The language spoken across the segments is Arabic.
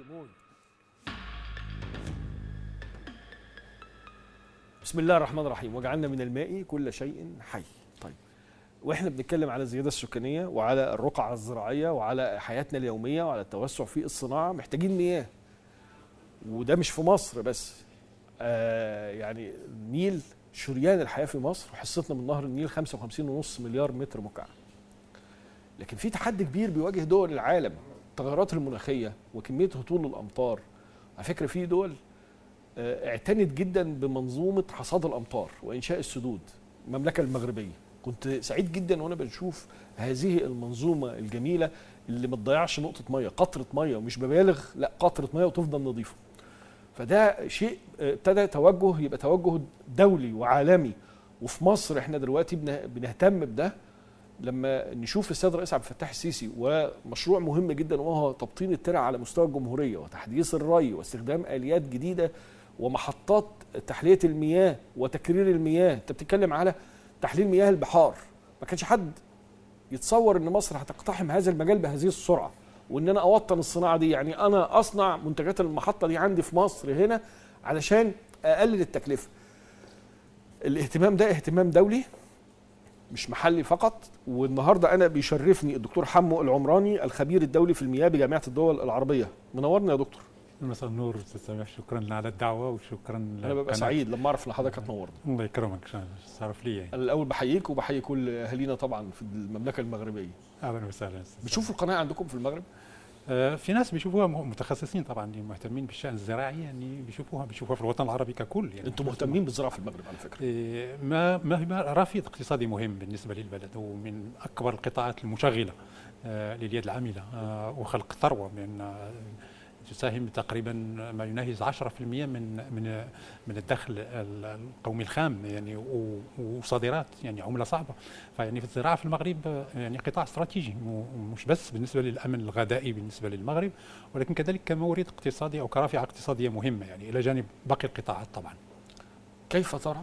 ليمون. بسم الله الرحمن الرحيم. وجعلنا من الماء كل شيء حي. طيب، واحنا بنتكلم على الزياده السكانيه وعلى الرقعه الزراعيه وعلى حياتنا اليوميه وعلى التوسع في الصناعه، محتاجين مياه. وده مش في مصر بس. يعني النيل شريان الحياه في مصر، وحصتنا من نهر النيل 55.5 مليار متر مكعب. لكن في تحدي كبير بيواجه دول العالم، التغيرات المناخيه وكميه هطول الامطار. على فكره في دول اعتنت جدا بمنظومه حصاد الامطار وانشاء السدود. المملكه المغربيه، كنت سعيد جدا وانا بشوف هذه المنظومه الجميله اللي ما تضيعش نقطه ميه، قطره ميه، ومش ببالغ، لا قطره ميه وتفضل نظيفه. فده شيء ابتدى يبقى توجه دولي وعالمي. وفي مصر احنا دلوقتي بنهتم بده لما نشوف السيد الرئيس عبد الفتاح السيسي ومشروع مهم جدا وهو تبطين الترع على مستوى الجمهوريه وتحديث الري واستخدام اليات جديده ومحطات تحليه المياه وتكرير المياه. انت بتتكلم على تحليل مياه البحار. ما كانش حد يتصور ان مصر هتقتحم هذا المجال بهذه السرعه، وان انا اوطن الصناعه دي. يعني انا اصنع منتجات المحطه دي عندي في مصر هنا علشان اقلل التكلفه. الاهتمام ده اهتمام دولي مش محلي فقط. والنهارده انا بيشرفني الدكتور حمو العمراني الخبير الدولي في المياه بجامعه الدول العربيه. منورنا يا دكتور. مساء النور استاذ سامح، شكرا على الدعوه وشكرا. انا ببقى سعيد لما اعرف ان حضرتك هتنورنا. الله يكرمك، شرف لي يعني. انا الاول بحييك وبحيي كل اهالينا طبعا في المملكه المغربيه. اهلا وسهلا. بتشوفوا القناه عندكم في المغرب؟ في ناس بيشوفوها متخصصين طبعا اللي مهتمين بالشان الزراعي، يعني بيشوفوها في الوطن العربي ككل. يعني انتم مهتمين بالزراعه في المغرب على فكره. ما رافد اقتصادي مهم بالنسبه للبلد، ومن اكبر القطاعات المشغله لليد العامله وخلق ثروه من تساهم تقريبا ما يناهز 10% من الدخل القومي الخام، يعني وصادرات، يعني عمله صعبه. فيعني في الزراعه في المغرب يعني قطاع استراتيجي، مش بس بالنسبه للامن الغذائي بالنسبه للمغرب، ولكن كذلك كمورد اقتصادي او كرافعه اقتصاديه مهمه، يعني الى جانب باقي القطاعات طبعا. كيف ترى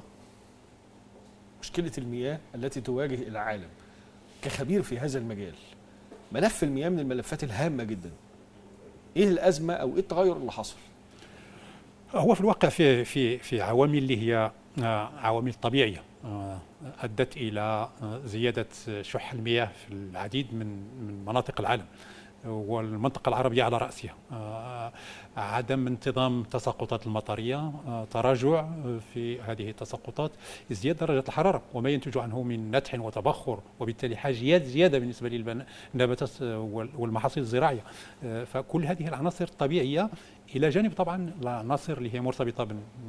مشكله المياه التي تواجه العالم كخبير في هذا المجال؟ ملف المياه من الملفات الهامه جدا. ايه الازمه او ايه التغير اللي حصل؟ هو في الواقع في عوامل اللي هي عوامل طبيعيه ادت الى زياده شح المياه في العديد من مناطق العالم، والمنطقة العربية على رأسها. عدم انتظام تساقطات المطرية، تراجع في هذه التساقطات، ازدياد درجة الحرارة وما ينتج عنه من نتح وتبخر، وبالتالي حاجيات زيادة بالنسبة للنباتات والمحاصيل الزراعية. فكل هذه العناصر طبيعية، إلى جانب طبعا العناصر اللي هي مرتبطة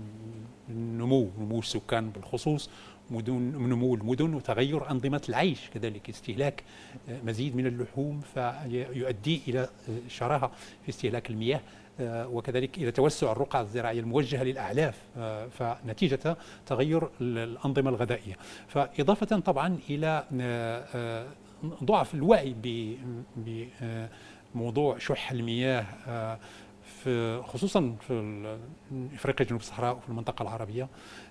نمو السكان بالخصوص، نمو المدن وتغير أنظمة العيش، كذلك استهلاك مزيد من اللحوم فيؤدي إلى شراهة في استهلاك المياه، وكذلك إلى توسع الرقعة الزراعية الموجهة للأعلاف، فنتيجة تغير الأنظمة الغذائية. فإضافة طبعا إلى ضعف الوعي بموضوع شح المياه خصوصا في افريقيا جنوب الصحراء وفي المنطقه العربيه.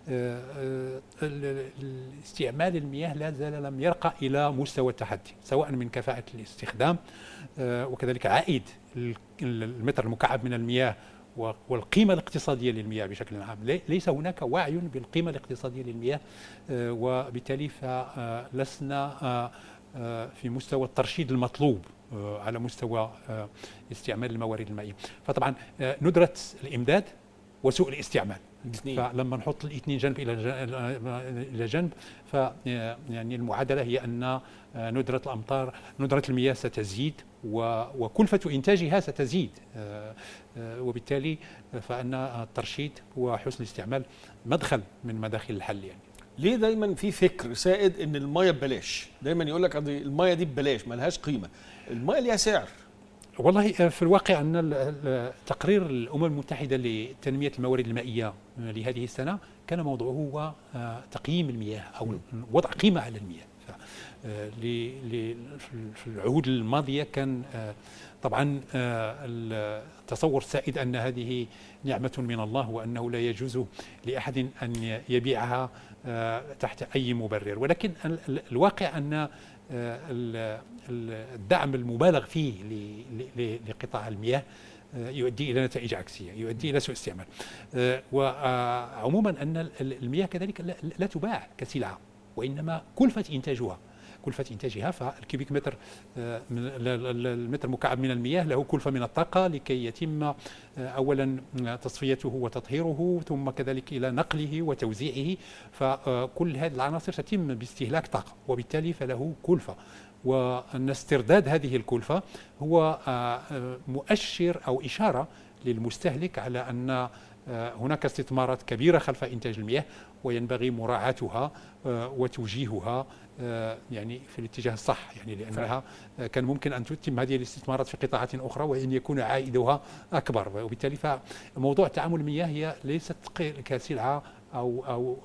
استعمال المياه لا زال لم يرقى الى مستوى التحدي، سواء من كفاءه الاستخدام وكذلك عائد المتر المكعب من المياه والقيمه الاقتصاديه للمياه بشكل عام. ليس هناك وعي بالقيمه الاقتصاديه للمياه، وبالتالي فلسنا في مستوى الترشيد المطلوب على مستوى استعمال الموارد المائية. فطبعا ندرة الإمداد وسوء الاستعمال، فلما نحط الاثنين جنب إلى جنب، يعني المعادلة هي أن ندرة المياه ستزيد وكلفة إنتاجها ستزيد، وبالتالي فإن الترشيد وحسن الاستعمال مدخل من مداخل الحل. يعني ليه دايما في فكر سائد ان الميه ببلاش؟ دايما يقول لك الميه دي ببلاش، ما لهاش قيمه. الميه ليها سعر. والله في الواقع ان تقرير الامم المتحده لتنميه الموارد المائيه لهذه السنه كان موضوعه هو تقييم المياه او وضع قيمه على المياه. في العهود الماضيه كان طبعا التصور السائد ان هذه نعمه من الله وانه لا يجوز لاحد ان يبيعها تحت اي مبرر، ولكن الواقع ان الدعم المبالغ فيه لقطاع المياه يؤدي إلى نتائج عكسية، يؤدي إلى سوء استعمال. وعموما أن المياه كذلك لا تباع كسلعة، وإنما كلفة إنتاجها. فالكيوبيك متر المتر مكعب من المياه له كلفة من الطاقة لكي يتم أولا تصفيته وتطهيره، ثم كذلك إلى نقله وتوزيعه. فكل هذه العناصر تتم باستهلاك طاقة، وبالتالي فله كلفة. وأن استرداد هذه الكلفة هو مؤشر أو إشارة للمستهلك على أن هناك استثمارات كبيرة خلف إنتاج المياه، وينبغي مراعاتها وتوجيهها يعني في الاتجاه الصح، يعني لأنها كان ممكن أن تتم هذه الاستثمارات في قطاعات أخرى وأن يكون عائدها أكبر. وبالتالي فموضوع تعامل المياه هي ليست كسلعة أو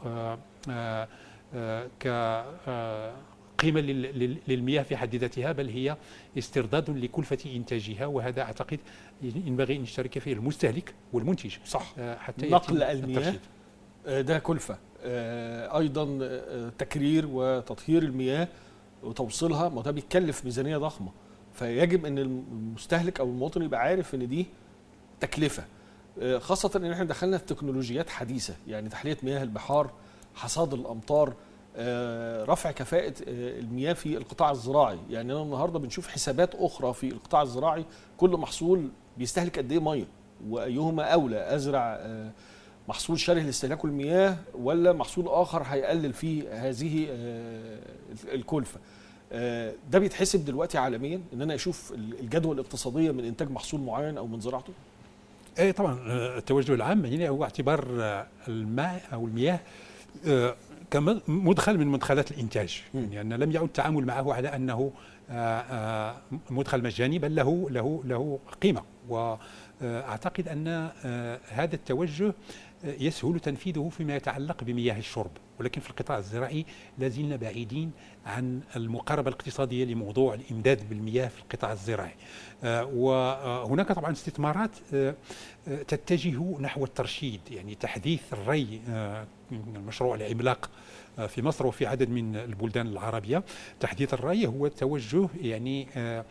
قيمة للمياه في حد ذاتها، بل هي استرداد لكلفة إنتاجها. وهذا أعتقد ينبغي أن يشترك فيه المستهلك والمنتج. صح. حتى نقل المياه ده كلفة، أيضا تكرير وتطهير المياه وتوصيلها، ما ده بيتكلف ميزانية ضخمة. فيجب أن المستهلك أو المواطن يبقى عارف أن دي تكلفة، خاصة أن احنا دخلنا في تكنولوجيات حديثة، يعني تحلية مياه البحار، حصاد الأمطار، رفع كفاءة المياه في القطاع الزراعي. يعني أنا النهاردة بنشوف حسابات أخرى في القطاع الزراعي، كل محصول بيستهلك قد إيه مية، وأيهما أولى، أزرع محصول شره لاستهلاك المياه ولا محصول آخر هيقلل فيه هذه الكلفة. ده بيتحسب دلوقتي عالميا ان انا اشوف الجدوى الاقتصادية من انتاج محصول معين او من زراعته؟ اي طبعا. التوجه العام يعني هو اعتبار الماء او المياه كمدخل من مدخلات الانتاج، يعني أن لم يعد التعامل معه على انه مدخل مجاني، بل له قيمة. واعتقد ان هذا التوجه يسهل تنفيذه فيما يتعلق بمياه الشرب، ولكن في القطاع الزراعي لازلنا بعيدين عن المقاربة الاقتصادية لموضوع الإمداد بالمياه في القطاع الزراعي. وهناك طبعا استثمارات تتجه نحو الترشيد، يعني تحديث الري، المشروع العملاق في مصر وفي عدد من البلدان العربية. تحديث الري هو توجه يعني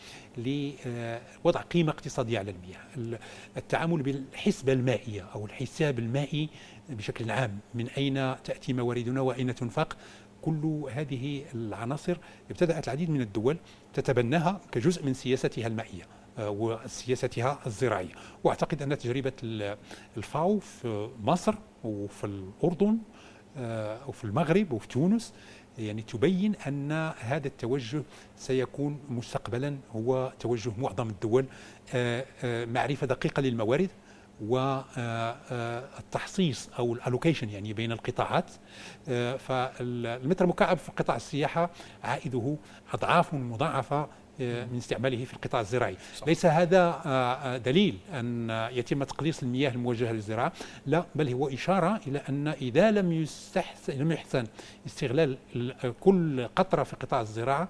لوضع قيمة اقتصادية على المياه. التعامل بالحسبة المائية أو الحساب المائي بشكل عام، من أين تأتي مواردنا وأين تنفق، كل هذه العناصر ابتدأت العديد من الدول تتبناها كجزء من سياستها المائية وسياستها الزراعية. وأعتقد أن تجربة الفاو في مصر وفي الأردن وفي المغرب وفي تونس يعني تبين أن هذا التوجه سيكون مستقبلا هو توجه معظم الدول، معرفة دقيقة للموارد والتحصيص أو الالوكيشن يعني بين القطاعات. فالمتر مكعب في قطاع السياحة عائده أضعاف مضاعفة من استعماله في القطاع الزراعي. صح. ليس هذا دليل أن يتم تقليص المياه الموجهة للزراعة، لا، بل هو إشارة إلى أن إذا لم يحسن استغلال كل قطرة في قطاع الزراعة،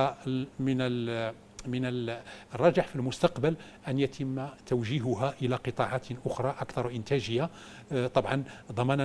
من الراجح في المستقبل أن يتم توجيهها إلى قطاعات أخرى أكثر إنتاجية، طبعا ضمانا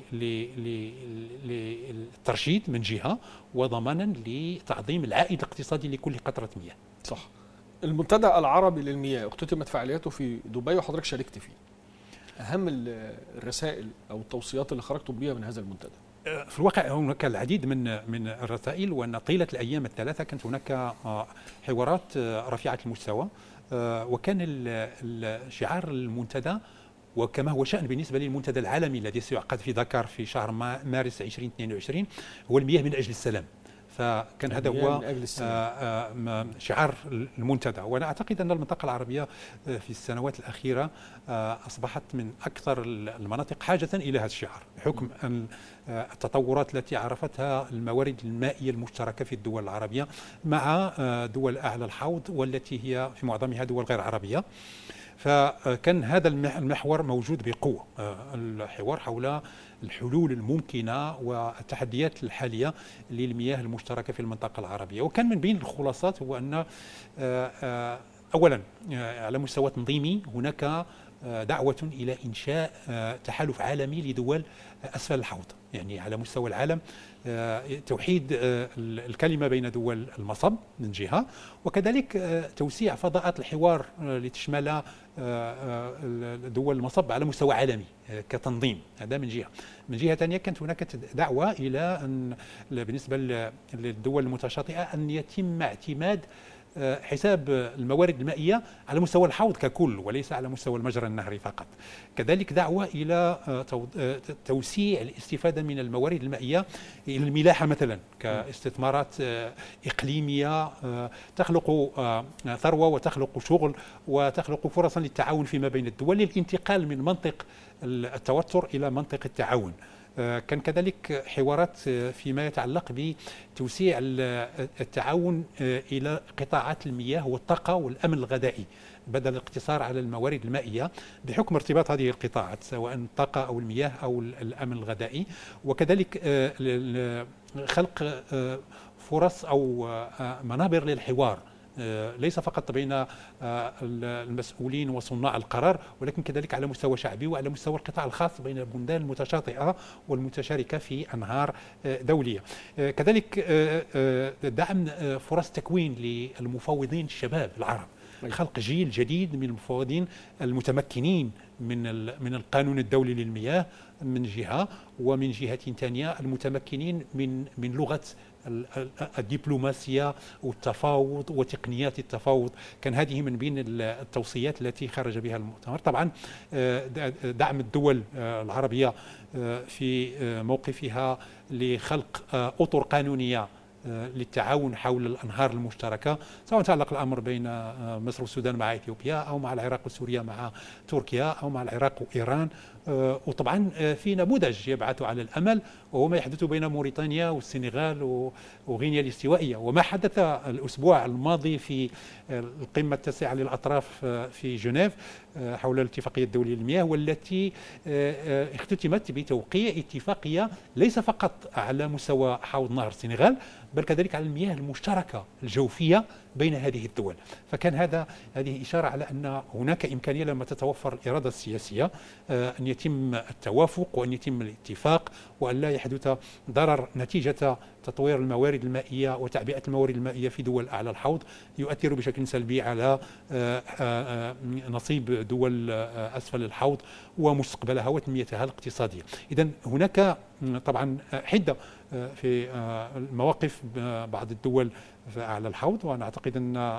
للترشيد من جهة، وضمانا لتعظيم العائد الاقتصادي لكل قطرة مياه. صح. المنتدى العربي للمياه اختتمت فعالياته في دبي وحضرتك شاركت فيه. أهم الرسائل أو التوصيات اللي خرجتم بيها من هذا المنتدى؟ في الواقع هناك العديد من الرسائل، وأن طيلة الأيام الثلاثة كانت هناك حوارات رفيعة المستوى، وكان الشعار المنتدى، وكما هو شأن بالنسبة للمنتدى العالمي الذي سيعقد في دكار في شهر مارس 2022، هو المياه من أجل السلام. فكان هذا هو شعار المنتدى. وأنا أعتقد أن المنطقة العربية في السنوات الأخيرة أصبحت من أكثر المناطق حاجة إلى هذا الشعار، بحكم أن التطورات التي عرفتها الموارد المائية المشتركة في الدول العربية مع دول أعلى الحوض، والتي هي في معظمها دول غير عربية. فكان هذا المحور موجود بقوة، الحوار حول الحلول الممكنة والتحديات الحالية للمياه المشتركة في المنطقة العربية. وكان من بين الخلاصات هو أن أولا على مستوى تنظيمي هناك دعوة إلى إنشاء تحالف عالمي لدول أسفل الحوض، يعني على مستوى العالم توحيد الكلمة بين دول المصب من جهة، وكذلك توسيع فضاءات الحوار لتشمل دول المصب على مستوى عالمي كتنظيم. هذا من جهة. من جهة ثانية كانت هناك دعوة إلى أن بالنسبة للدول المتشاطئة أن يتم اعتماد حساب الموارد المائية على مستوى الحوض ككل وليس على مستوى المجرى النهري فقط. كذلك دعوة إلى توسيع الاستفادة من الموارد المائية إلى الملاحة مثلا كاستثمارات إقليمية تخلق ثروة وتخلق شغل وتخلق فرصا للتعاون فيما بين الدول للانتقال من منطق التوتر إلى منطق التعاون. كان كذلك حوارات فيما يتعلق بتوسيع التعاون إلى قطاعات المياه والطاقة والأمن الغذائي بدل الاقتصار على الموارد المائية بحكم ارتباط هذه القطاعات سواء الطاقة أو المياه أو الأمن الغذائي، وكذلك خلق فرص أو منابر للحوار ليس فقط بين المسؤولين وصناع القرار ولكن كذلك على مستوى شعبي وعلى مستوى القطاع الخاص بين البلدان المتشاطئة والمتشاركة في أنهار دولية. كذلك دعم فرص تكوين للمفوضين الشباب العرب، خلق جيل جديد من المفوضين المتمكنين من القانون الدولي للمياه من جهة، ومن جهة ثانية المتمكنين من لغة الدبلوماسية والتفاوض وتقنيات التفاوض. كان هذه من بين التوصيات التي خرج بها المؤتمر. طبعا دعم الدول العربية في موقفها لخلق أطر قانونية للتعاون حول الأنهار المشتركة، سواء تعلق الأمر بين مصر والسودان مع إثيوبيا أو مع العراق وسوريا مع تركيا أو مع العراق وإيران. وطبعا في نموذج يبعث على الأمل وهو ما يحدث بين موريتانيا والسنغال وغينيا الاستوائية، وما حدث الأسبوع الماضي في القمة التاسعة للأطراف في جنيف حول الاتفاقية الدولية للمياه، والتي اختتمت بتوقيع اتفاقية ليس فقط على مستوى حوض نهر السنغال بل كذلك على المياه المشتركة الجوفية بين هذه الدول. فكان هذه إشارة على أن هناك إمكانية لما تتوفر الإرادة السياسية أن يتم التوافق وأن يتم الاتفاق وأن لا يحدث ضرر نتيجة تطوير الموارد المائية وتعبئة الموارد المائية في دول أعلى الحوض يؤثر بشكل سلبي على نصيب دول أسفل الحوض ومستقبلها وتنميتها الاقتصادية. إذن هناك طبعا حدة في المواقف بعض الدول في أعلى الحوض، وأنا أعتقد أن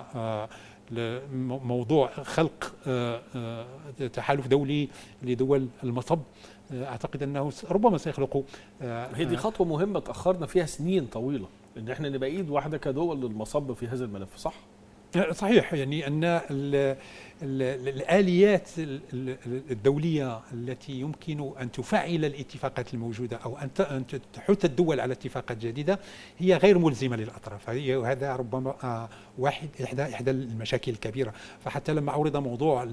موضوع خلق تحالف دولي لدول المصب أعتقد أنه ربما سيخلق هذه خطوة مهمة تأخرنا فيها سنين طويلة إن إحنا نبقى إيد واحدة كدول للمصب في هذا الملف، صح؟ صحيح، يعني أن الآليات الدولية التي يمكن أن تفعل الاتفاقات الموجودة أو أن تحث الدول على اتفاقات جديدة هي غير ملزمة للأطراف، وهذا ربما إحدى المشاكل الكبيرة. فحتى لما عرض موضوع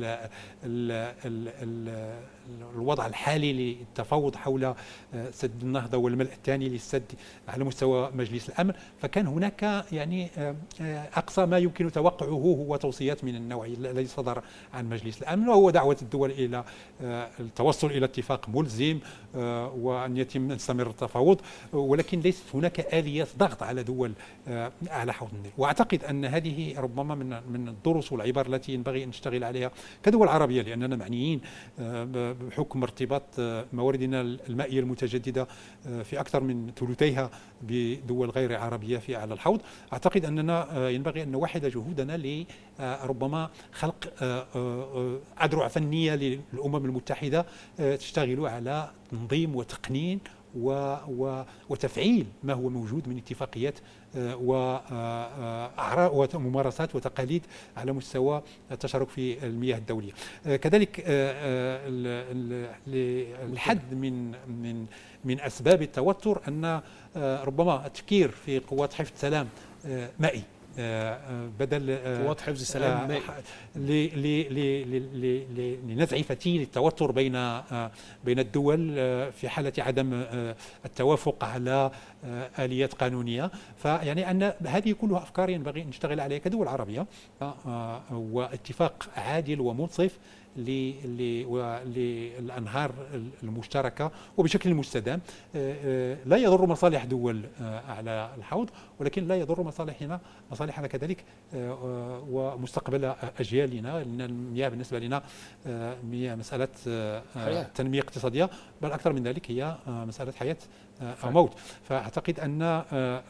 الوضع الحالي للتفاوض حول سد النهضة والملء الثاني للسد على مستوى مجلس الأمن، فكان هناك يعني أقصى ما يمكن توقعه هو توصيات من النوع الذي صدر عن مجلس الأمن، وهو دعوة الدول إلى التوصل إلى اتفاق ملزم وأن يتم يستمر التفاوض، ولكن ليست هناك آليات ضغط على دول على حوض النيل. وأعتقد أن هذه ربما من الدروس والعبر التي ينبغي أن نشتغل عليها كدول عربية، لأننا معنيين بحكم ارتباط مواردنا المائية المتجددة في أكثر من ثلثيها بدول غير عربية في أعلى الحوض. أعتقد أننا ينبغي أن نوحد جهودنا لربما خلق أذرع فنية للأمم المتحدة تشتغل على تنظيم وتقنين وتفعيل ما هو موجود من اتفاقيات وممارسات وتقاليد على مستوى التشارك في المياه الدولية. كذلك الحد من أسباب التوتر أن ربما التفكير في قوات حفظ سلام مائي بدل قوات حفظ السلام لنزع فتيل التوتر بين الدول في حالة عدم التوافق على آليات قانونية. فيعني أن هذه كلها أفكار ينبغي أن نشتغل عليها كدول عربية، واتفاق عادل ومنصف للأنهار المشتركة وبشكل مستدام لا يضر مصالح دول على الحوض، ولكن لا يضر مصالحنا كذلك ومستقبل أجيالنا، لأن المياه بالنسبة لنا هي مسألة تنمية اقتصادية، بل أكثر من ذلك هي مسألة حياة أو موت. فأعتقد أن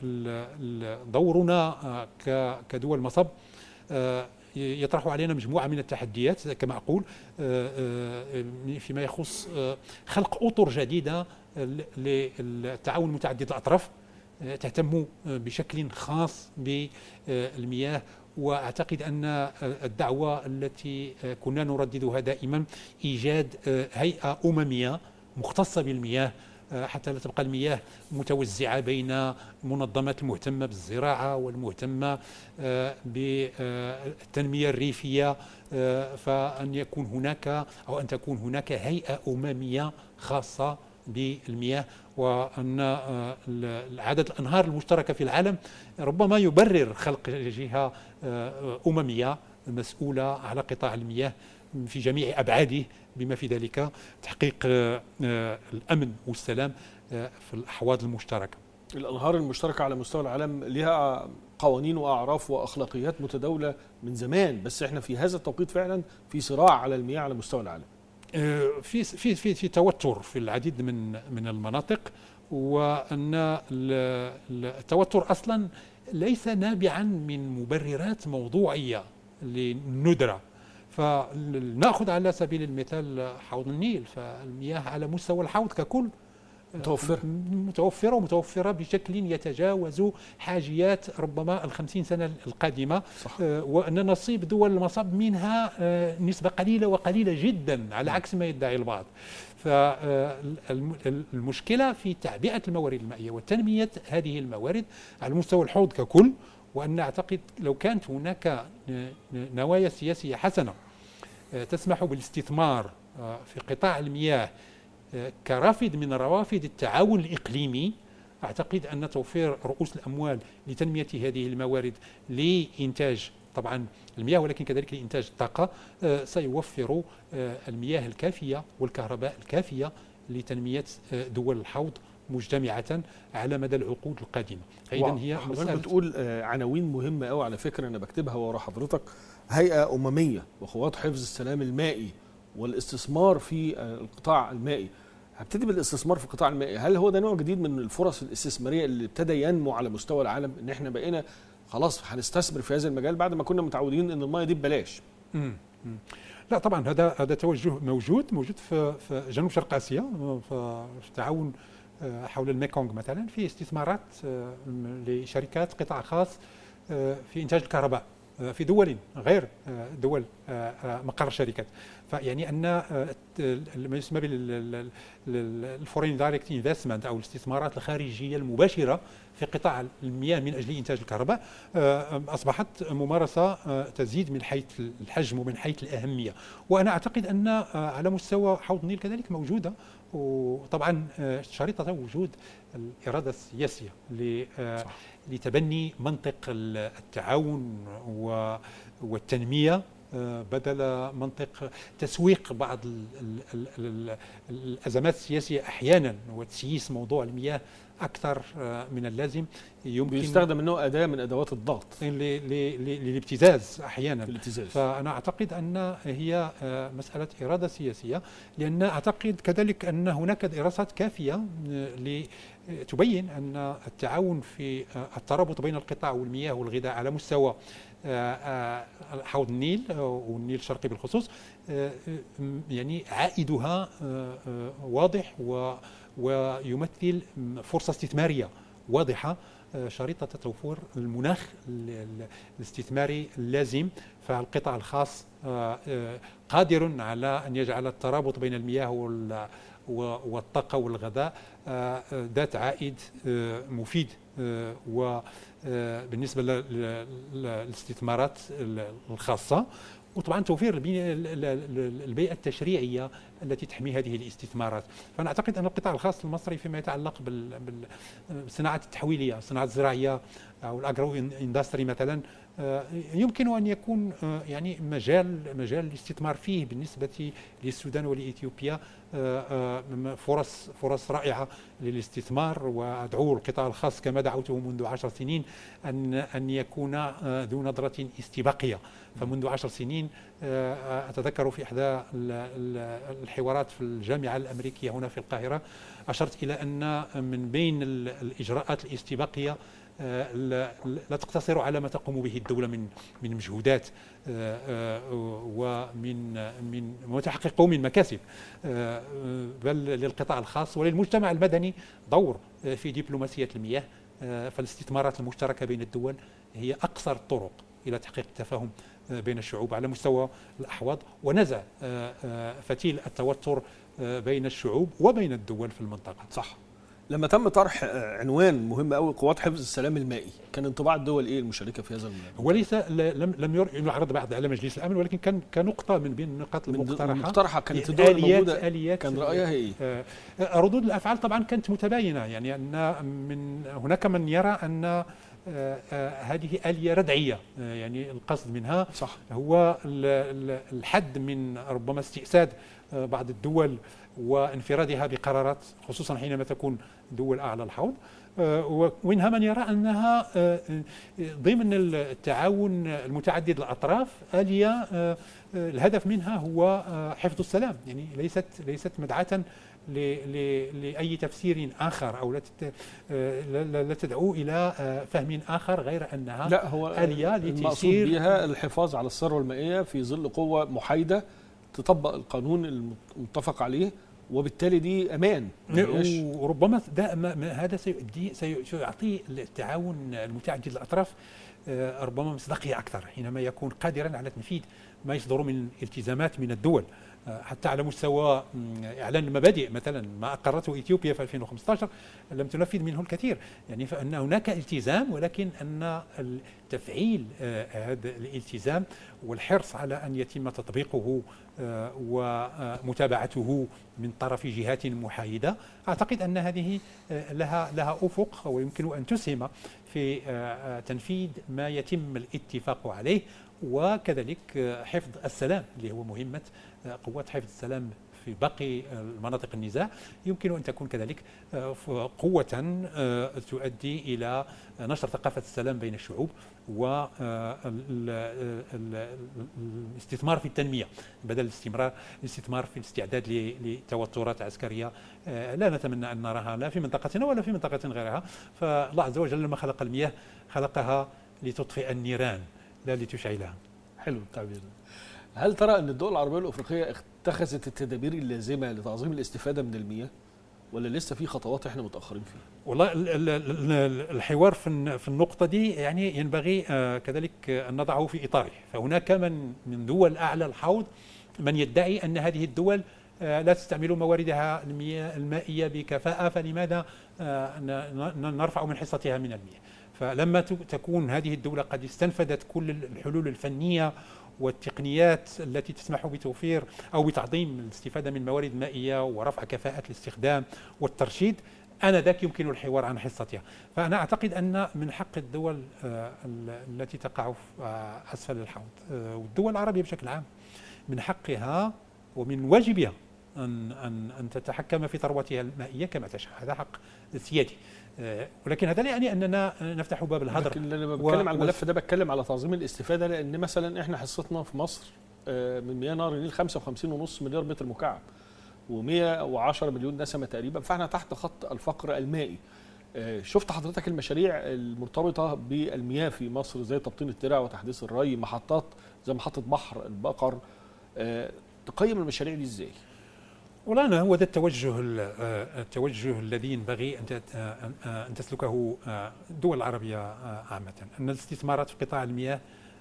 دورنا كدول مصب يطرح علينا مجموعة من التحديات كما أقول فيما يخص خلق أطر جديدة للتعاون متعدد الأطراف تهتم بشكل خاص بالمياه. وأعتقد أن الدعوة التي كنا نرددها دائما إيجاد هيئة أممية مختصة بالمياه حتى لا تبقى المياه متوزعة بين منظمات المهتمة بالزراعة والمهتمة بالتنمية الريفية، فأن يكون هناك أو أن تكون هناك هيئة أممية خاصة بالمياه، وأن عدد الأنهار المشتركة في العالم ربما يبرر خلق جهة أممية مسؤولة على قطاع المياه في جميع أبعاده، بما في ذلك تحقيق الأمن والسلام في الأحواض المشتركة. الأنهار المشتركة على مستوى العالم لها قوانين وأعراف وأخلاقيات متداولة من زمان، بس احنا في هذا التوقيت فعلا في صراع على المياه على مستوى العالم. في توتر في العديد من المناطق، وأن التوتر أصلا ليس نابعا من مبررات موضوعية للندرة. فنأخذ على سبيل المثال حوض النيل، فالمياه على مستوى الحوض ككل متوفرة بشكل يتجاوز حاجيات ربما 50 سنة القادمة. صح. وأن نصيب دول المصب منها نسبة قليلة وقليلة جدا على عكس ما يدعي البعض. فالمشكلة في تعبئة الموارد المائية وتنمية هذه الموارد على مستوى الحوض ككل. وأن أعتقد لو كانت هناك نوايا سياسية حسنة تسمح بالاستثمار في قطاع المياه كرافد من روافد التعاون الإقليمي، أعتقد أن توفير رؤوس الأموال لتنمية هذه الموارد لإنتاج طبعا المياه ولكن كذلك لإنتاج الطاقة سيوفر المياه الكافية والكهرباء الكافية لتنمية دول الحوض مجتمعة على مدى العقود القادمة. فإذا هي مسألة بتقول عناوين مهمة قوي على فكرة أنا بكتبها ورا حضرتك: هيئة أممية وقوات حفظ السلام المائي والاستثمار في القطاع المائي. هبتدي بالاستثمار في القطاع المائي. هل هو ده نوع جديد من الفرص الاستثمارية اللي ابتدى ينمو على مستوى العالم، ان احنا بقينا خلاص هنستثمر في هذا المجال بعد ما كنا متعودين ان المياه دي ببلاش؟ لا طبعا هذا توجه موجود في جنوب شرق اسيا، في التعاون حول الميكونغ مثلا في استثمارات لشركات قطاع خاص في انتاج الكهرباء في دول غير دول مقر الشركات. فيعني ان ما يسمى بالفورين دايركت انفستمنت او الاستثمارات الخارجيه المباشره في قطاع المياه من اجل انتاج الكهرباء اصبحت ممارسه تزيد من حيث الحجم ومن حيث الاهميه. وانا اعتقد ان على مستوى حوض النيل كذلك موجوده، وطبعا شريطه وجود الاراده السياسيه لتبني منطق التعاون والتنميه بدل منطق تسويق بعض الأزمات السياسية أحيانا وتسييس موضوع المياه أكثر من اللازم. يمكن بيستخدم أنه أداة من أدوات الضغط للابتزاز أحيانا. فأنا أعتقد أن هي مسألة إرادة سياسية، لأن أعتقد كذلك أن هناك دراسات كافية تبين أن التعاون في الترابط بين القطاع والمياه والغذاء على مستوى حوض النيل والنيل الشرقي بالخصوص يعني عائدها واضح ويمثل فرصة استثمارية واضحة شريطة توفر المناخ الاستثماري اللازم. فالقطاع الخاص قادر على أن يجعل الترابط بين المياه والطاقة والغذاء ذات عائد مفيد. وبالنسبة للاستثمارات الخاصة، وطبعا توفير البيئة التشريعية التي تحمي هذه الاستثمارات. فأنا أعتقد أن القطاع الخاص المصري فيما يتعلق بالصناعة التحويلية، الصناعة الزراعية أو الأجرو إندستري مثلا، يمكن أن يكون يعني مجال الاستثمار فيه بالنسبة للسودان ولإثيوبيا فرص رائعة للاستثمار. وأدعو القطاع الخاص كما دعوته منذ 10 سنين أن يكون ذو نظرة استباقية. فمنذ 10 سنين أتذكر في إحدى الحوارات في الجامعة الأمريكية هنا في القاهرة أشرت إلى أن من بين الإجراءات الاستباقية لا تقتصر على ما تقوم به الدولة من مجهودات وما تحققه من مكاسب، بل للقطاع الخاص وللمجتمع المدني دور في دبلوماسية المياه. فالاستثمارات المشتركة بين الدول هي أقصر الطرق إلى تحقيق التفاهم بين الشعوب على مستوى الأحواض ونزع فتيل التوتر بين الشعوب وبين الدول في المنطقة. صح. لما تم طرح عنوان مهم قوي قوات حفظ السلام المائي، كان انطباع الدول ايه المشاركه في هذا المناسبة؟ هو ليس لم يعرض بعد على مجلس الامن، ولكن كان كنقطه من بين النقاط المقترحه كانت الدول موجوده، كان رايها ايه؟ ردود الافعال طبعا كانت متباينه، يعني ان هناك من يرى ان هذه آلية ردعية، يعني القصد منها صح. هو الحد من ربما استئساد بعض الدول وانفرادها بقرارات، خصوصا حينما تكون دول أعلى الحوض، ومنها من يرى أنها ضمن التعاون المتعدد الأطراف آلية الهدف منها هو حفظ السلام، يعني ليست مدعاة لأي تفسير آخر أو لا تدعو إلى فهم آخر غير أنها لا هو آلية المقصود بها الحفاظ على الثروة المائية في ظل قوة محايدة تطبق القانون المتفق عليه، وبالتالي دي أمان. وربما هذا سيعطي التعاون المتعدد الأطراف ربما مصداقية أكثر حينما يكون قادرا على تنفيذ ما يصدر من التزامات من الدول، حتى على مستوى إعلان المبادئ. مثلا ما أقرته إثيوبيا في 2015 لم تنفذ منه الكثير، يعني فأن هناك التزام، ولكن أن تفعيل هذا الالتزام والحرص على أن يتم تطبيقه ومتابعته من طرف جهات محايدة، أعتقد أن هذه لها أفق ويمكن أن تسهم في تنفيذ ما يتم الاتفاق عليه، وكذلك حفظ السلام اللي هو مهمة قوات حفظ السلام في باقي مناطق النزاع، يمكن أن تكون كذلك قوة تؤدي إلى نشر ثقافة السلام بين الشعوب والاستثمار في التنمية بدل الاستثمار في الاستعداد لتوترات عسكرية لا نتمنى أن نراها لا في منطقتنا ولا في منطقة غيرها. فالله عز وجل لما خلق المياه خلقها لتطفئ النيران لا لتشعلها. حلو التعبير. هل ترى أن الدول العربية والأفريقية اتخذت التدابير اللازمة لتعظيم الاستفادة من المياه، ولا لسه في خطوات احنا متأخرين فيها؟ والله الحوار في النقطة دي يعني ينبغي كذلك أن نضعه في إطاره. فهناك من دول أعلى الحوض من يدعي أن هذه الدول لا تستعمل مواردها المائية بكفاءة، فلماذا نرفع من حصتها من المياه؟ فلما تكون هذه الدولة قد استنفذت كل الحلول الفنية والتقنيات التي تسمح بتوفير أو بتعظيم الاستفادة من موارد مائية ورفع كفاءة الاستخدام والترشيد، آنذاك يمكن الحوار عن حصتها. فأنا أعتقد أن من حق الدول التي تقع أسفل الحوض والدول العربية بشكل عام من حقها ومن واجبها أن تتحكم في ثروتها المائية كما تشاء، هذا حق سيادي. ولكن هذا لا يعني أننا نفتح باب الهدر. لكن لما بتكلم على الملف ده بتكلم على تعظيم الاستفادة، لأن مثلا احنا حصتنا في مصر من مياه نهر النيل 55.5 مليار متر مكعب و110 مليون نسمة تقريبا، فاحنا تحت خط الفقر المائي. شفت حضرتك المشاريع المرتبطة بالمياه في مصر زي تبطين الترع وتحديث الري، محطات زي محطة بحر البقر، تقيم المشاريع دي ازاي؟ والله هو ده التوجه الذي ينبغي أن تسلكه الدول العربية عامة، أن الاستثمارات في قطاع المياه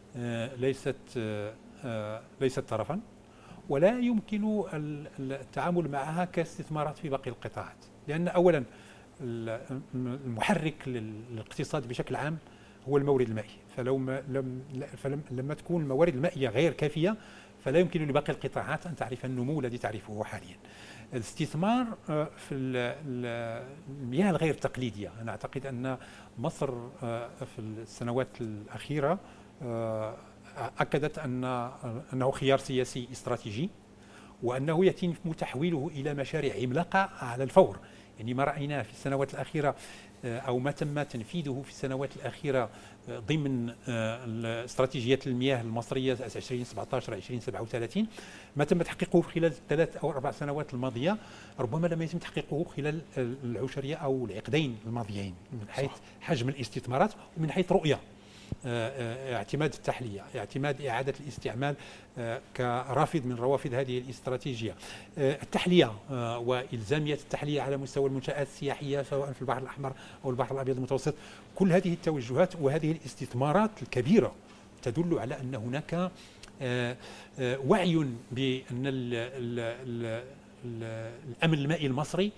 ليست طرفا، ولا يمكن التعامل معها كاستثمارات في باقي القطاعات، لأن أولا المحرك للاقتصاد بشكل عام هو المورد المائي. فلما تكون الموارد المائية غير كافية فلا يمكن لباقي القطاعات أن تعرف النمو الذي تعرفه حاليا. الاستثمار في المياه الغير تقليدية، أنا أعتقد أن مصر في السنوات الأخيرة أكدت أنه خيار سياسي استراتيجي، وأنه يتم تحويله إلى مشاريع عملاقة على الفور. يعني ما رأيناه في السنوات الأخيرة أو ما تم تنفيذه في السنوات الأخيرة ضمن استراتيجية المياه المصرية 2017-2037، ما تم تحقيقه خلال 3 أو 4 سنوات الماضية ربما لم يتم تحقيقه خلال العشرية أو العقدين الماضيين، من حيث حجم الاستثمارات ومن حيث رؤية اعتماد التحلية، اعتماد إعادة الاستعمال كرافد من روافد هذه الاستراتيجية، التحلية وإلزامية التحلية على مستوى المنشآت السياحية سواء في البحر الأحمر أو البحر الأبيض المتوسط. كل هذه التوجهات وهذه الاستثمارات الكبيرة تدل على أن هناك وعي بأن الأمن المائي المصري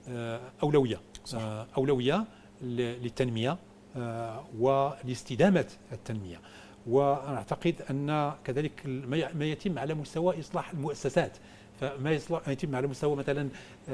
أولوية للتنمية ولاستدامة التنمية. وأعتقد أن كذلك ما يتم على مستوى إصلاح المؤسسات، فما يتم على مستوى مثلا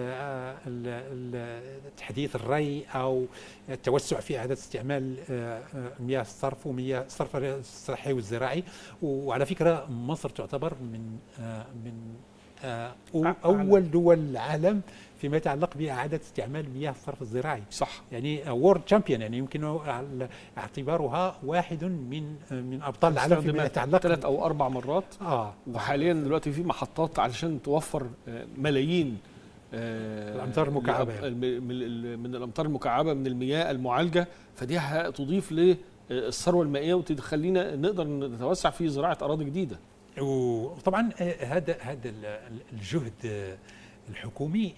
تحديث الري أو التوسع في إعادة استعمال مياه الصرف ومياه الصرف الصحي والزراعي. وعلى فكرة مصر تعتبر من أول دول العالم فيما يتعلق بإعادة استعمال مياه الصرف الزراعي. صح، يعني وورد تشامبيون، يعني يمكن اعتبارها واحد من أبطال العالم فيما يتعلق 3 أو 4 مرات. وحاليا دلوقتي في محطات علشان توفر ملايين الأمتار المكعبة، من الأمتار المكعبة من المياه المعالجة، فدي هتضيف للثروة المائية وتخلينا نقدر نتوسع في زراعة أراضي جديدة. وطبعا هذا الجهد الحكومي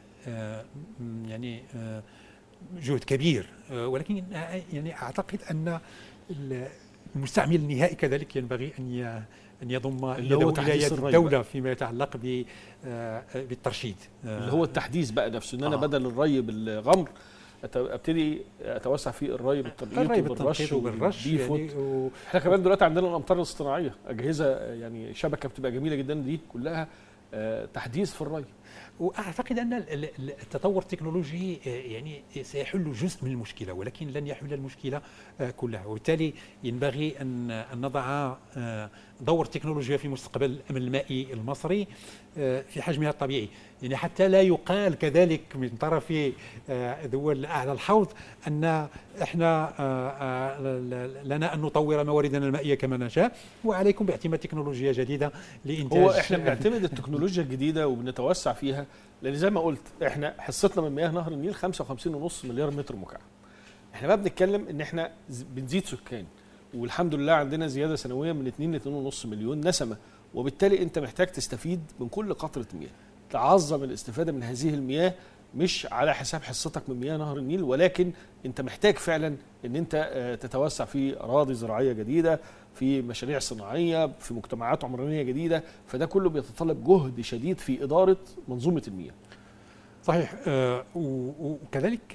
يعني جهد كبير، ولكن يعني اعتقد ان المستعمل النهائي كذلك ينبغي ان يضم ولايات الدوله فيما يتعلق بالترشيد، اللي هو التحديث بقى نفسه، ان انا بدل الري بالغمر ابتدي اتوسع في الري بالتنقيط وبالرش يعني احنا كمان دلوقتي عندنا الامطار الاصطناعيه، اجهزه يعني شبكه بتبقى جميله جدا، دي كلها تحديث في الري. واعتقد ان التطور التكنولوجي يعني سيحل جزء من المشكله، ولكن لن يحل المشكله كلها، وبالتالي ينبغي ان نضع دور التكنولوجيا في مستقبل الامن المائي المصري في حجمها الطبيعي، يعني حتى لا يقال كذلك من طرف دول اعلى الحوض ان احنا لنا ان نطور مواردنا المائيه كما نشاء وعليكم باعتماد تكنولوجيا جديده لانتاج. هو احنا بنعتمد التكنولوجيا الجديده وبنتوسع فيها، لان زي ما قلت احنا حصتنا من مياه نهر النيل 55.5 مليار متر مكعب. احنا بقى بنتكلم ان احنا بنزيد سكان، والحمد لله عندنا زياده سنويه من 2 ل 2.5 مليون نسمه، وبالتالي انت محتاج تستفيد من كل قطره مياه، تعظم الاستفاده من هذه المياه، مش على حساب حصتك من مياه نهر النيل، ولكن انت محتاج فعلا ان انت تتوسع في اراضي زراعيه جديده، في مشاريع صناعيه، في مجتمعات عمرانيه جديده، فده كله بيتطلب جهد شديد في اداره منظومه المياه. صحيح. وكذلك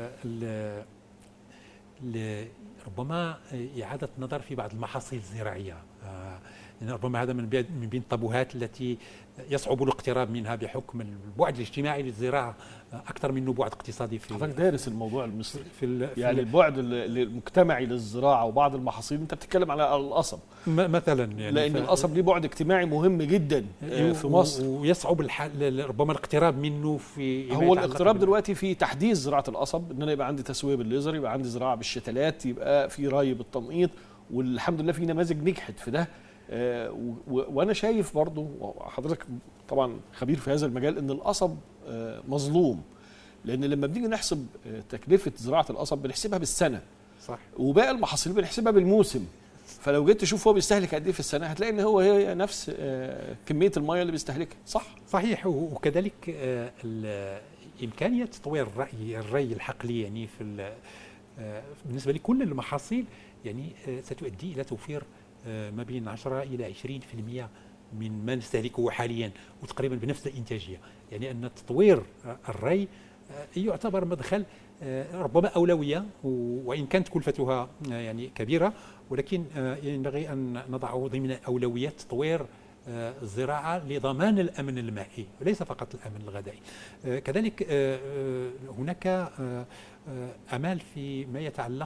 ربما إعادة النظر في بعض المحاصيل الزراعية، يعني ربما هذا من بين الطابوهات التي يصعب الاقتراب منها بحكم البعد الاجتماعي للزراعة أكثر منه بعد اقتصادي. حضرتك دارس الموضوع المصري يعني البعد المجتمعي للزراعة وبعض المحاصيل، أنت بتتكلم على القصب مثلا، يعني لأن القصب ليه بعد اجتماعي مهم جدا في مصر، ويصعب ربما الاقتراب منه. هو الاقتراب دلوقتي في تحديث زراعة القصب، إن أنا يبقى عندي تسوية بالليزر، يبقى عندي زراعة بالشتلات، يبقى في ري بالتنقيط، والحمد لله في نماذج نجحت في ده. وانا شايف برضو، حضرتك طبعا خبير في هذا المجال، ان القصب مظلوم، لان لما بنيجي نحسب تكلفه زراعه القصب بنحسبها بالسنه، صح، وباقي المحاصيل بنحسبها بالموسم. فلو جيت تشوف هو بيستهلك قد ايه في السنه، هتلاقي ان هي نفس كميه الميه اللي بيستهلكها. صحيح. وكذلك امكانيه تطوير الري الحقلي، يعني بالنسبه لكل المحاصيل، يعني ستؤدي الى توفير ما بين 10 إلى 20% من ما نستهلكه حاليا، وتقريبا بنفس الإنتاجية. يعني أن تطوير الري يعتبر مدخل ربما أولوية، وإن كانت كلفتها يعني كبيرة، ولكن ينبغي أن نضعه ضمن أولويات تطوير الزراعة لضمان الأمن المائي وليس فقط الأمن الغذائي. كذلك هناك أمال فيما يتعلق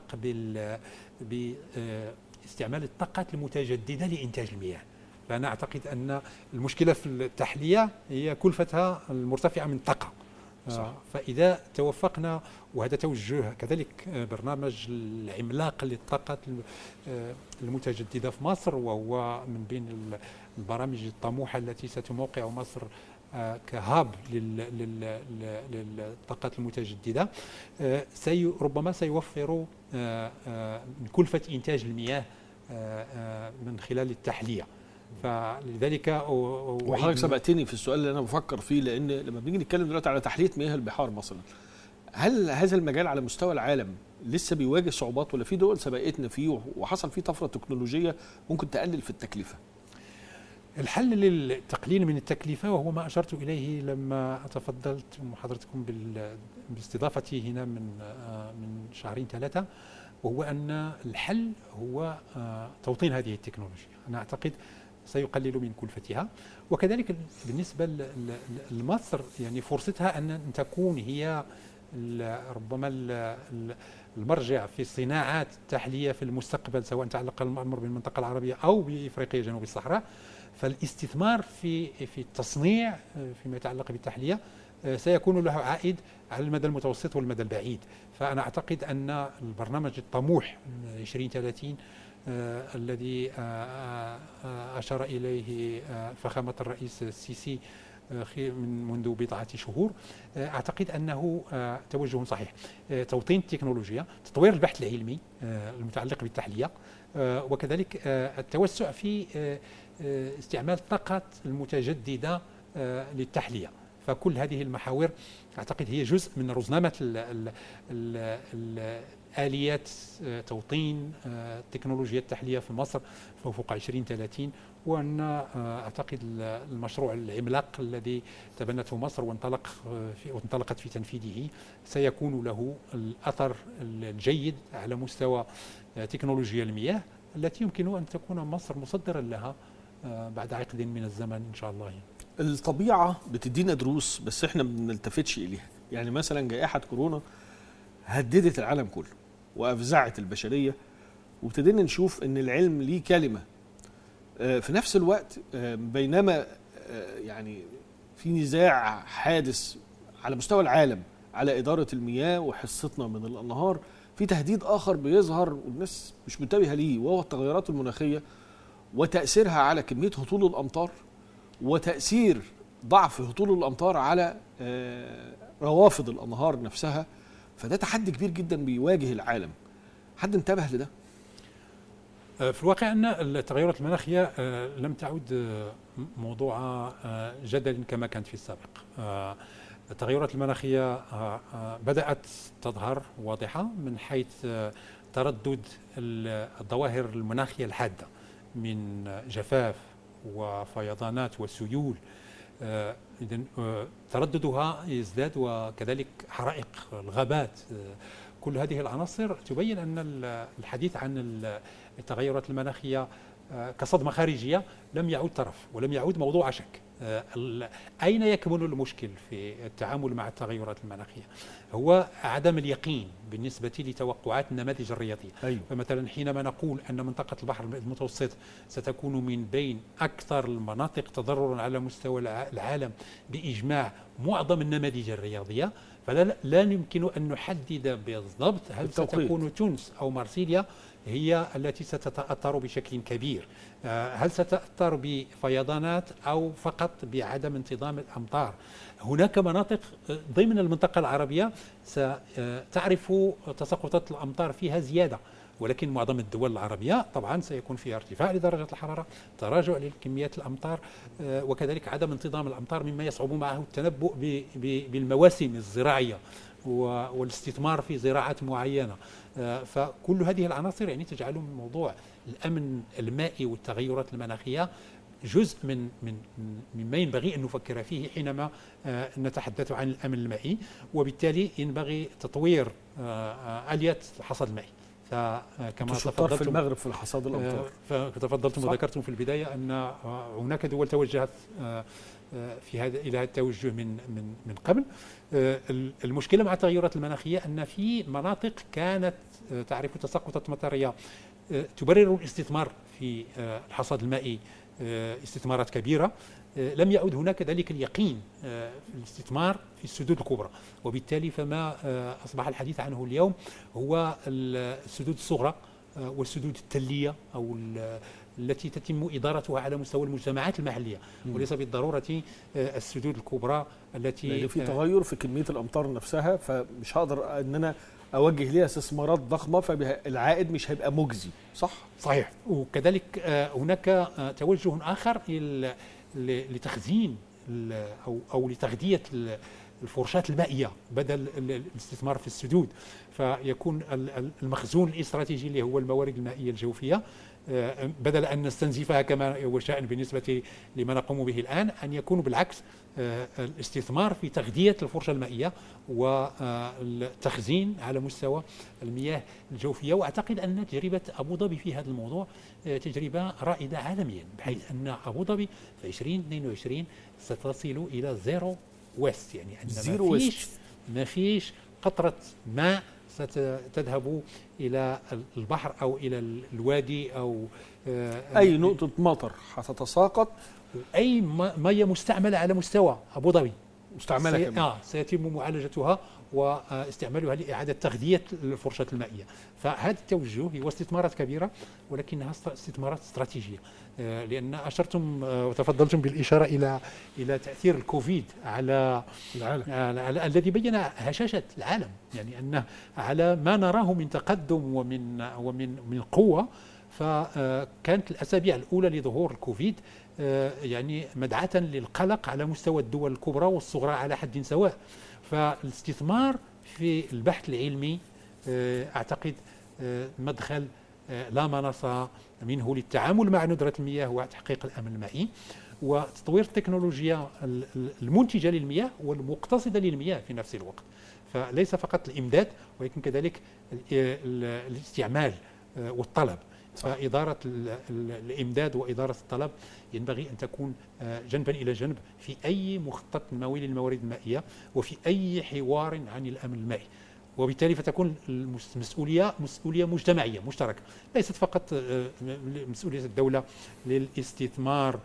باستعمال الطاقات المتجددة لإنتاج المياه. فأنا أعتقد أن المشكلة في التحلية هي كلفتها المرتفعة من الطاقة. صح. فإذا توفقنا، وهذا توجه كذلك برنامج العملاق للطاقات المتجددة في مصر، وهو من بين البرامج الطموحة التي ستموقع مصر كهاب للطاقات المتجددة، ربما سيوفر من كلفة إنتاج المياه من خلال التحلية. فلذلك وحضرتك سبقتني في السؤال اللي انا بفكر فيه، لان لما بنيجي نتكلم دلوقتي على تحليه مياه البحار مثلا، هل هذا المجال على مستوى العالم لسه بيواجه صعوبات، ولا في دول سبقتنا فيه وحصل فيه طفره تكنولوجيه ممكن تقلل في التكلفه؟ الحل للتقليل من التكلفه وهو ما اشرت اليه لما تفضلت محاضرتكم باستضافتي هنا من شهرين ثلاثه، وهو ان الحل هو توطين هذه التكنولوجيا. انا اعتقد سيقلل من كلفتها، وكذلك بالنسبة لمصر يعني فرصتها أن تكون هي ربما المرجع في صناعات التحلية في المستقبل، سواء تعلق الأمر بالمنطقة العربية أو بإفريقيا جنوب الصحراء. فالاستثمار في التصنيع فيما يتعلق بالتحلية سيكون له عائد على المدى المتوسط والمدى البعيد. فأنا أعتقد أن البرنامج الطموح 2030 الذي أشار إليه فخامة الرئيس السيسي منذ بضعة شهور، أعتقد أنه توجه صحيح. توطين التكنولوجيا، تطوير البحث العلمي المتعلق بالتحلية، وكذلك التوسع في استعمال الطاقات المتجددة للتحلية. فكل هذه المحاور أعتقد هي جزء من رزنامة آليات توطين تكنولوجيا التحلية في مصر فوق 2030. وأن أعتقد المشروع العملاق الذي تبنته مصر وانطلقت في تنفيذه سيكون له الأثر الجيد على مستوى تكنولوجيا المياه التي يمكن أن تكون مصر مصدرا لها بعد عقد من الزمن إن شاء الله. الطبيعة بتدينا دروس بس احنا ما بنلتفتش إليها. يعني مثلا جائحة كورونا هددت العالم كله وأفزعت البشرية، وابتدينا نشوف ان العلم ليه كلمة. في نفس الوقت بينما يعني في نزاع حادث على مستوى العالم على إدارة المياه وحصتنا من الأنهار، في تهديد آخر بيظهر والناس مش منتبهة ليه، وهو التغيرات المناخية وتأثيرها على كمية هطول الأمطار، وتأثير ضعف هطول الأمطار على روافد الأنهار نفسها. فده تحدي كبير جدا بيواجه العالم. حد انتبه لده؟ في الواقع أن التغيرات المناخية لم تعد موضوع جدل كما كانت في السابق. التغيرات المناخية بدأت تظهر واضحة من حيث تردد الظواهر المناخية الحادة من جفاف وفيضانات وسيول. إذن ترددها يزداد، وكذلك حرائق الغابات. كل هذه العناصر تبين أن الحديث عن التغيرات المناخية كصدمة خارجية لم يعود طرف ولم يعود موضوع شك. أين يكمن المشكل في التعامل مع التغيرات المناخية؟ هو عدم اليقين بالنسبة لتوقعات النماذج الرياضية. أيوة. فمثلا حينما نقول أن منطقة البحر المتوسط ستكون من بين أكثر المناطق تضررا على مستوى العالم بإجماع معظم النماذج الرياضية، فلا يمكن أن نحدد بالضبط هل ستكون تونس أو مارسيليا هي التي ستتأثر بشكل كبير. هل ستتأثر بفيضانات أو فقط بعدم انتظام الأمطار؟ هناك مناطق ضمن المنطقة العربية ستعرف تساقطات الأمطار فيها زيادة، ولكن معظم الدول العربية طبعا سيكون فيها ارتفاع لدرجة الحرارة، تراجع لكميات الأمطار، وكذلك عدم انتظام الأمطار مما يصعب معه التنبؤ بالمواسم الزراعية والاستثمار في زراعات معينة. فكل هذه العناصر يعني تجعل موضوع الأمن المائي والتغيرات المناخية جزء مما ينبغي أن نفكر فيه حينما نتحدث عن الأمن المائي، وبالتالي ينبغي تطوير آليات الحصاد المائي. فكما شطار في تفضلتم المغرب في الحصاد الامطار. فتفضلتم وذكرتم في البداية أن هناك دول توجهت في هذا إلى هذا التوجه من قبل. المشكلة مع التغيرات المناخية أن في مناطق كانت تعرف تساقطات مطرية تبرر الاستثمار في الحصاد المائي استثمارات كبيرة، لم يعد هناك ذلك اليقين في الاستثمار في السدود الكبرى، وبالتالي فما أصبح الحديث عنه اليوم هو السدود الصغرى والسدود التلية أو التي تتم إدارتها على مستوى المجتمعات المحلية، وليس بالضرورة السدود الكبرى التي يعني في تغير في كمية الأمطار نفسها، فمش هقدر أن أنا أوجه ليها استثمارات ضخمة، فالعائد مش هيبقى مجزي. صح؟ صحيح. وكذلك هناك توجه آخر لتخزين أو لتغذية الفرشات المائية بدل الاستثمار في السدود، فيكون المخزون الاستراتيجي اللي هو الموارد المائية الجوفية بدل أن نستنزفها كما هو شأن بالنسبة لما نقوم به الآن، أن يكون بالعكس الاستثمار في تغذية الفرشة المائية والتخزين على مستوى المياه الجوفية. وأعتقد أن تجربة أبو ظبي في هذا الموضوع تجربة رائدة عالميا، بحيث أن أبو ظبي في 2022 ستصل إلى زيرو ويست، يعني أن ما فيش قطرة ماء ستذهب إلى البحر أو إلى الوادي أو أي نقطة مطر حتتساقط، أي مياه مستعملة على مستوى أبو ظبي مستعملة كمان سيتم معالجتها واستعمالها لإعادة تغذية الفرشاة المائية. فهذا التوجه هو استثمارات كبيرة، ولكنها استثمارات استراتيجية، لأن أشرتم وتفضلتم بالإشارة إلى تأثير الكوفيد على العالم، الذي بين هشاشة العالم، يعني أنه على ما نراه من تقدم ومن قوة. فكانت الأسابيع الأولى لظهور الكوفيد يعني مدعاة للقلق على مستوى الدول الكبرى والصغرى على حد سواء. فالاستثمار في البحث العلمي أعتقد مدخل لا مناص منه للتعامل مع ندرة المياه وتحقيق الأمن المائي، وتطوير التكنولوجيا المنتجة للمياه والمقتصدة للمياه في نفس الوقت. فليس فقط الإمداد ولكن كذلك الاستعمال والطلب. فإدارة الإمداد وإدارة الطلب ينبغي أن تكون جنبا إلى جنب في أي مخطط نموي للموارد المائية وفي أي حوار عن الأمن المائي، وبالتالي فتكون المسؤولية مسؤولية مجتمعية مشتركة، ليست فقط مسؤولية الدولة للاستثمار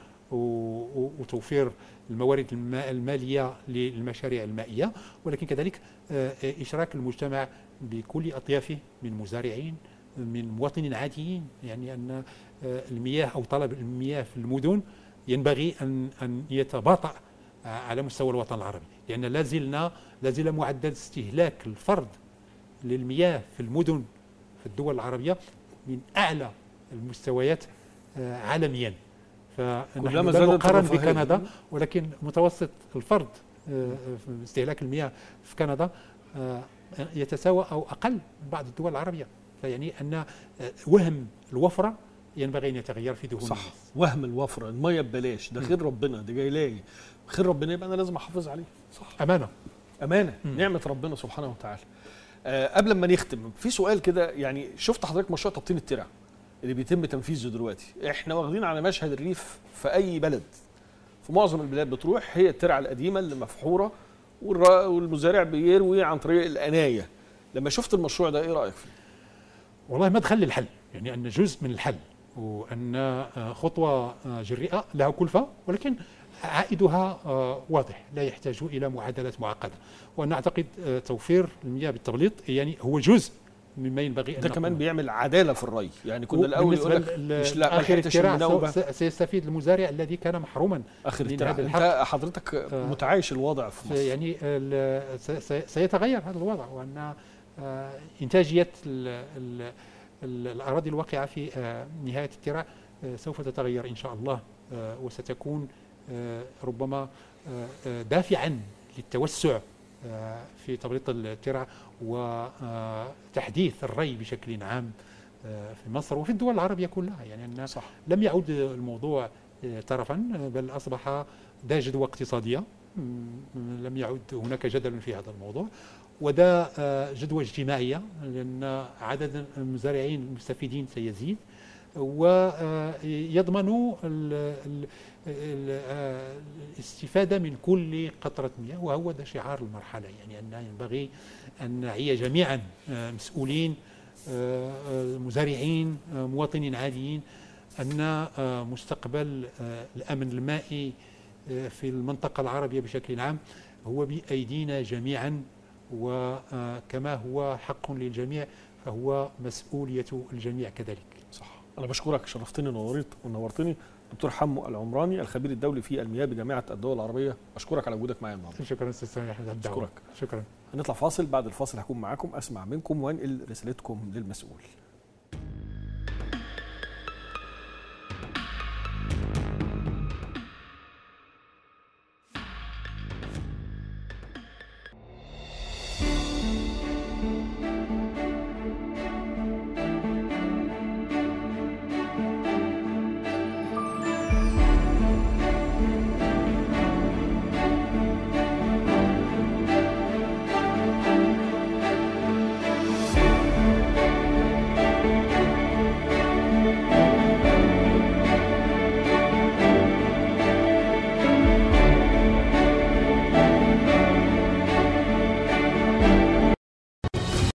وتوفير الموارد المالية للمشاريع المائية، ولكن كذلك إشراك المجتمع بكل أطيافه من مزارعين من مواطنين عاديين. يعني أن المياه أو طلب المياه في المدن ينبغي أن يتباطأ على مستوى الوطن العربي، لأن لا زال معدل استهلاك الفرد للمياه في المدن في الدول العربية من أعلى المستويات عالميا. فنحن لا نقارن بكندا، ولكن متوسط الفرد في استهلاك المياه في كندا يتساوى أو أقل من بعض الدول العربية. فيعني أن وهم الوفرة ينبغي أن يتغير في ذهون صح الناس. وهم الوفرة، المية ببلاش، ده خير ربنا، ده جاي لي خير ربنا، يبقى أنا لازم أحافظ عليه. صح، أمانة نعمة ربنا سبحانه وتعالى. قبل ما نختم في سؤال كده، يعني شفت حضرتك مشروع تبطين الترع اللي بيتم تنفيذه دلوقتي؟ احنا واخدين على مشهد الريف في أي بلد، في معظم البلاد بتروح هي الترعة القديمة اللي مفحورة والمزارع بيروي عن طريق القناية. لما شفت المشروع ده إيه رأيك فيه؟ والله مدخل للحل، يعني أن جزء من الحل، وأن خطوة جريئة لها كلفة ولكن عائدها واضح، لا يحتاج إلى معادلات معقدة. وأنا أعتقد توفير المياه بالتبليط يعني هو جزء مما ينبغي أن ده كمان بيعمل عدالة في الري. يعني كنا الأول يقول لك مش لا آخر الترع سيستفيد المزارع الذي كان محروما آخر الترع. أنت حضرتك متعايش الوضع في مصر، يعني سيتغير هذا الوضع، وأن إنتاجية الأراضي الواقعة في نهاية الترع سوف تتغير إن شاء الله، وستكون ربما دافعا للتوسع في تبليط الترع وتحديث الري بشكل عام في مصر وفي الدول العربية كلها. يعني أن لم يعد الموضوع ترفا، بل أصبح ذا جدوى اقتصادية، لم يعد هناك جدل في هذا الموضوع، وده جدوى اجتماعية، لأن عدد المزارعين المستفيدين سيزيد، ويضمنوا الاستفادة من كل قطرة مياه، وهو ده شعار المرحلة. يعني أن ينبغي أن نعي جميعا، مسؤولين، مزارعين، مواطنين عاديين، أن مستقبل الأمن المائي في المنطقة العربية بشكل عام هو بأيدينا جميعا، وكما هو حق للجميع فهو مسؤولية الجميع كذلك. صح. أنا بشكرك، شرفتني ونورتني دكتور حمو العمراني، الخبير الدولي في المياه بجامعة الدول العربية. أشكرك على وجودك معايا النهارده. شكرا أستاذ سامي أحمد. أشكرك. شكرا. هنطلع فاصل، بعد الفاصل هكون معاكم أسمع منكم وأنقل رسالتكم للمسؤول.